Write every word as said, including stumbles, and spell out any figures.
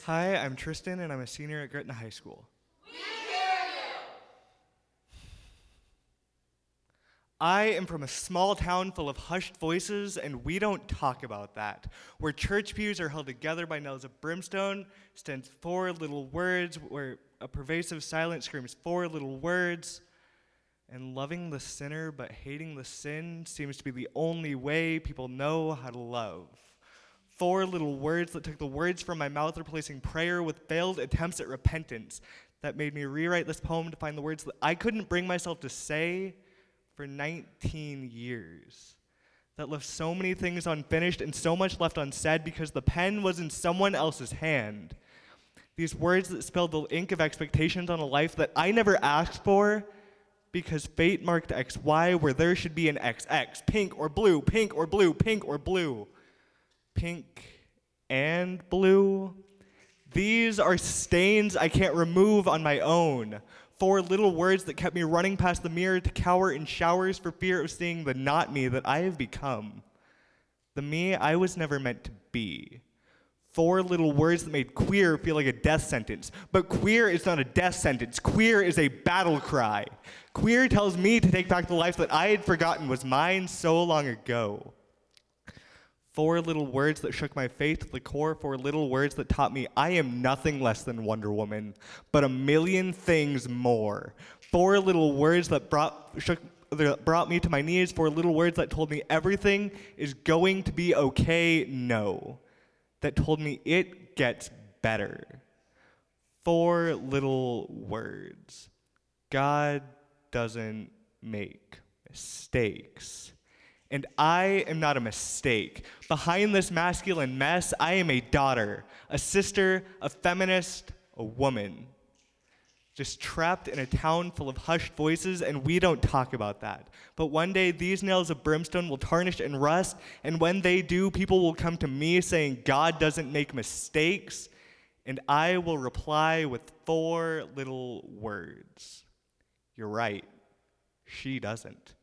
Hi, I'm Tristan, and I'm a senior at Gretna High School. We hear you! I am from a small town full of hushed voices, and we don't talk about that. Where church pews are held together by nails of brimstone, stands four little words, where a pervasive silence screams four little words. And loving the sinner but hating the sin seems to be the only way people know how to love. Four little words that took the words from my mouth, replacing prayer with failed attempts at repentance, that made me rewrite this poem to find the words that I couldn't bring myself to say for nineteen years. That left so many things unfinished and so much left unsaid because the pen was in someone else's hand. These words that spilled the ink of expectations on a life that I never asked for because fate marked X Y where there should be an X X, pink or blue, pink or blue, pink or blue. Pink and blue. These are stains I can't remove on my own. Four little words that kept me running past the mirror to cower in showers for fear of seeing the not me that I have become. The me I was never meant to be. Four little words that made queer feel like a death sentence. But queer is not a death sentence. Queer is a battle cry. Queer tells me to take back the life that I had forgotten was mine so long ago. Four little words that shook my faith to the core, four little words that taught me I am nothing less than Wonder Woman, but a million things more. Four little words that brought, shook, that brought me to my knees, four little words that told me everything is going to be okay, no. That told me it gets better. Four little words. God doesn't make mistakes. And I am not a mistake. Behind this masculine mess, I am a daughter, a sister, a feminist, a woman. Just trapped in a town full of hushed voices, and we don't talk about that. But one day, these nails of brimstone will tarnish and rust, and when they do, people will come to me saying, God doesn't make mistakes, and I will reply with four little words. You're right, she doesn't.